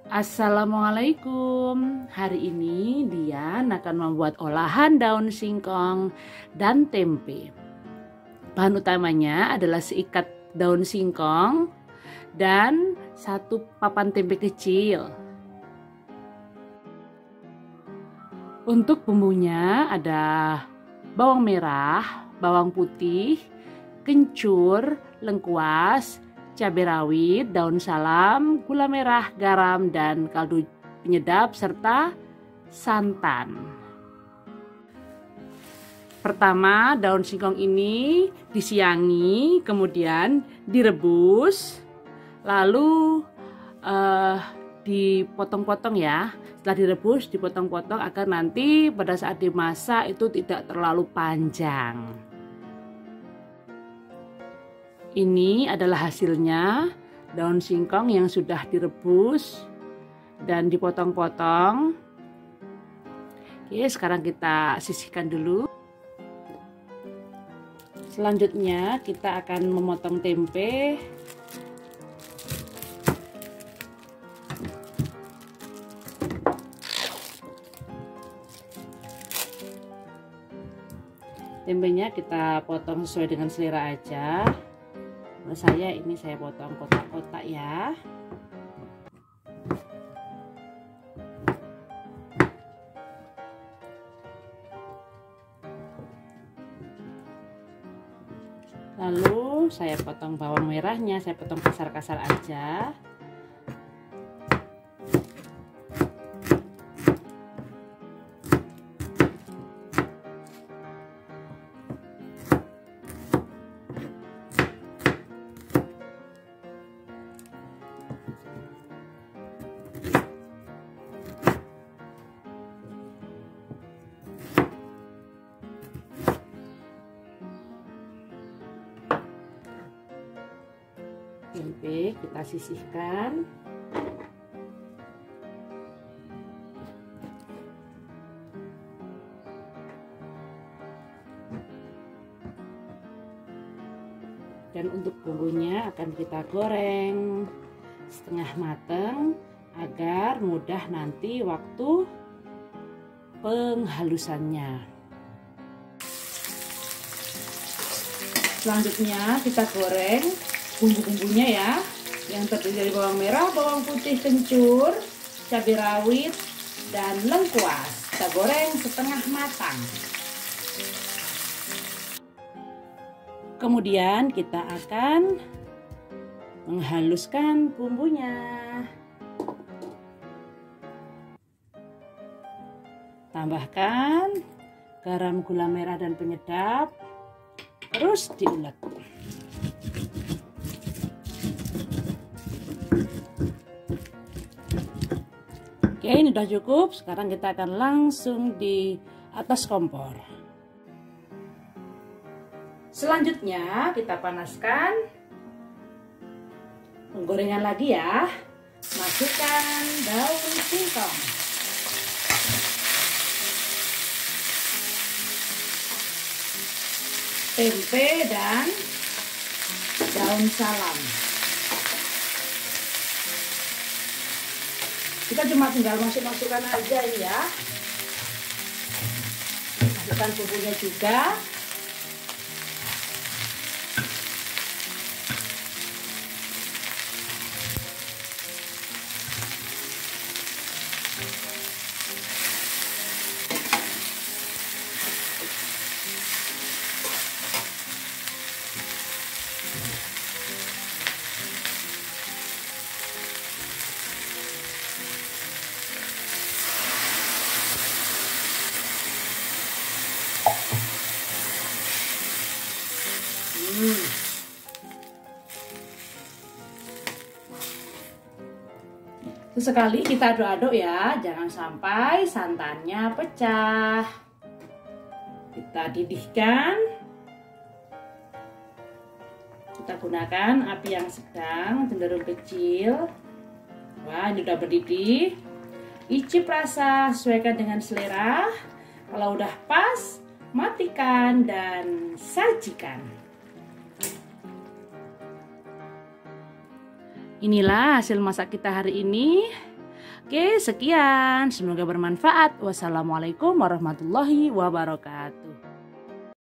Assalamualaikum. Hari ini Dian akan membuat olahan daun singkong dan tempe. Bahan utamanya adalah seikat daun singkong dan satu papan tempe kecil. Untuk bumbunya ada bawang merah, bawang putih, kencur, lengkuas, cabai rawit, daun salam, gula merah, garam, dan kaldu penyedap serta santan. Pertama, daun singkong ini disiangi, kemudian direbus, lalu dipotong-potong ya. Setelah direbus, dipotong-potong agar nanti pada saat dimasak itu tidak terlalu panjang. Ini adalah hasilnya daun singkong yang sudah direbus dan dipotong-potong. Oke, sekarang kita sisihkan dulu. Selanjutnya kita akan memotong tempe. Tempenya kita potong sesuai dengan selera aja. Kalau saya potong kotak-kotak ya. Lalu saya potong bawang merahnya, saya potong kasar-kasar aja. Tempe kita sisihkan. Dan untuk bumbunya akan kita goreng setengah matang agar mudah nanti waktu penghalusannya. Selanjutnya kita goreng bumbu-bumbunya ya, yang terdiri dari bawang merah, bawang putih, kencur, cabai rawit, dan lengkuas. Kita goreng setengah matang. Kemudian kita akan menghaluskan bumbunya. Tambahkan garam, gula merah, dan penyedap. Terus diulek. Oke, ini sudah cukup. Sekarang kita akan langsung di atas kompor. Selanjutnya kita panaskan penggorengan lagi ya. Masukkan daun singkong, tempe, dan daun salam. Kita cuma tinggal masukkan aja ini ya. Masukkan bumbunya juga. Sesekali kita aduk-aduk ya, jangan sampai santannya pecah. Kita didihkan. Kita gunakan api yang sedang, cenderung kecil. Wah, ini udah berdidih. Icip rasa, sesuaikan dengan selera. Kalau udah pas, matikan dan sajikan. Inilah hasil masak kita hari ini. Oke, sekian. Semoga bermanfaat. Wassalamualaikum warahmatullahi wabarakatuh.